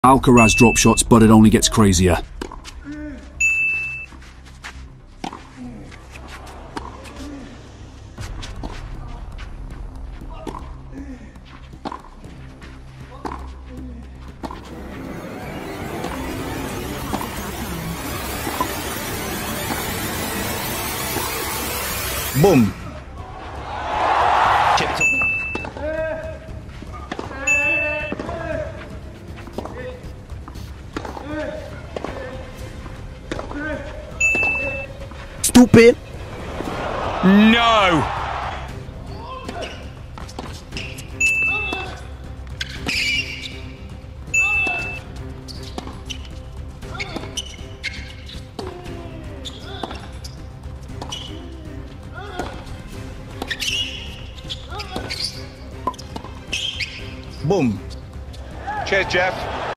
Alcaraz drop shots, but it only gets crazier. Boom. Stupid. No. Boom. Cheers, Jeff.